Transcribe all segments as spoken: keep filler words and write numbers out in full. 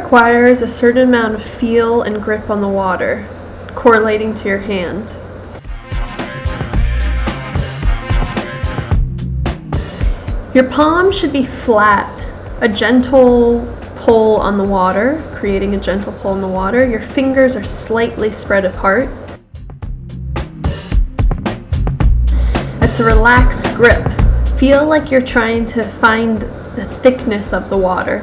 requires a certain amount of feel and grip on the water, correlating to your hand. Your palm should be flat, a gentle pull on the water, creating a gentle pull in the water. Your fingers are slightly spread apart. That's a relaxed grip. Feel like you're trying to find the thickness of the water.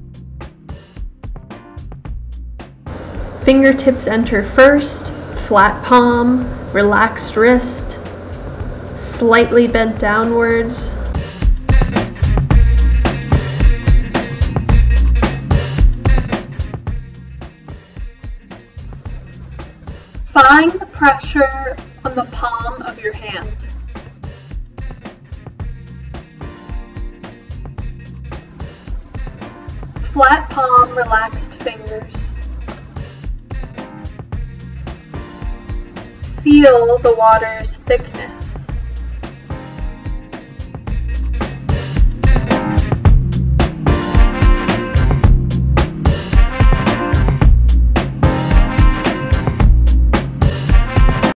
Fingertips enter first, flat palm, relaxed wrist, slightly bent downwards. Find the pressure on the palm of your hand. Flat palm, relaxed fingers. Feel the water's thickness.